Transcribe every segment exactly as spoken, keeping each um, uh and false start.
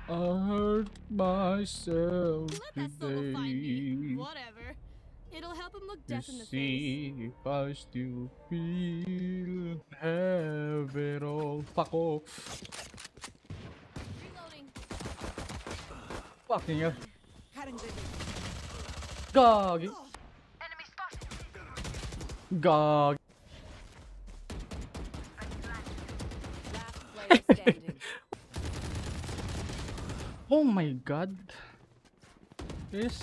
I hurt myself Let that solo find me. today. Whatever. It'll help him look To death in the face. see if I still feel have it all. Fuck off. Reloading. Fucking hell. Gog. Gog. Last player standing. Oh my god. Yes.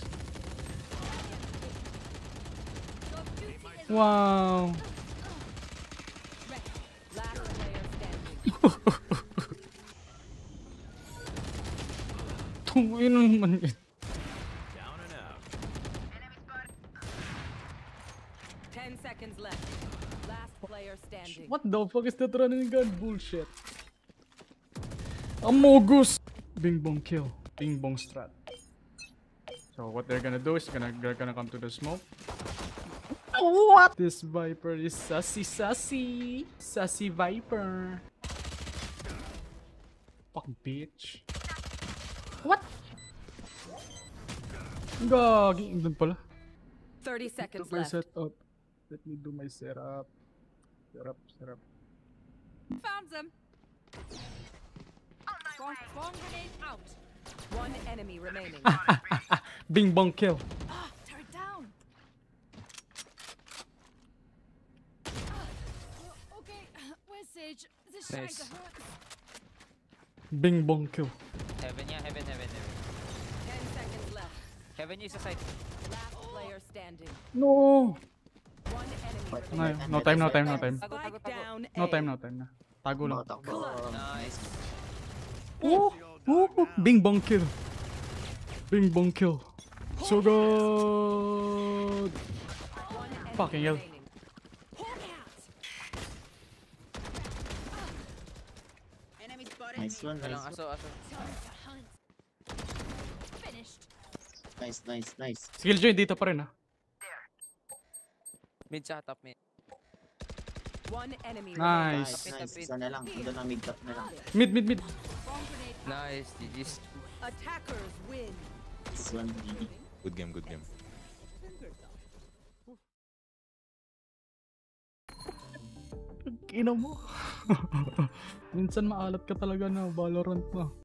Wow. Last player standing. Tungin naman yun. Down and out. Ten seconds left. Last player standing. What the fuck is that running gun bullshit? Amogus. Bing-Bong kill. Bing-Bong strat. So what they're gonna do is gonna they're gonna come to the smoke. What? This Viper is sassy sassy. Sassy Viper. Fuck bitch. What? Gagi. Doon pala. Thirty seconds My left. setup. Let me do my setup. Setup, setup. Found them. Bomb, bomb grenade out. One enemy remaining. Bing-Bong kill. Ah, turn it down. Uh, okay, where's Sage? This Nice. nice. hurts. Bing-Bong kill. Heaven yeah, heaven, heaven, heaven. Ten seconds left. Heaven is a side. Last player standing. No. One enemy No, remaining. no time, no time, no time. Tago, tago, Spike tago. down No A. time, no time na. Tago lang. Nice. Oh, oh, Bing-Bong kill. Bing-Bong kill. So good. One enemy Fucking hell. remaining. Nice one, Walang nice one. aso, aso. Time to hunt. Finished. Nice, nice, nice. Skill join dito pa rin ah. Mid sa top mid. One enemy Nice. Nice, Tapit, nice. tapit. Isa na lang. Ito na mid top na lang. Mid, mid, mid. Bomb grenade. Nice, G G's. remaining. Attackers win. This one, B B. Good game, good game. Ina mo. Minsan maalat ka talaga na Valorant na.